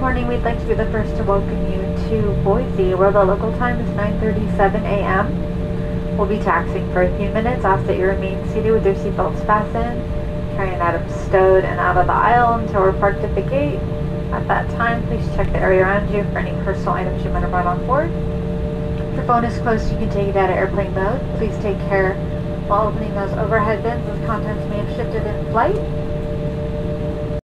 morning. We'd like to be the first to welcome you to Boise, where the local time is 9:37 a.m. We'll be taxiing for a few minutes. Ask that you remain seated with your seatbelts fastened, carrying items stowed and out of the aisle until we're parked at the gate. At that time, please check the area around you for any personal items you might have brought on board. If your phone is closed, you can take it out of airplane mode. Please take care while opening those overhead bins as contents may have shifted in flight.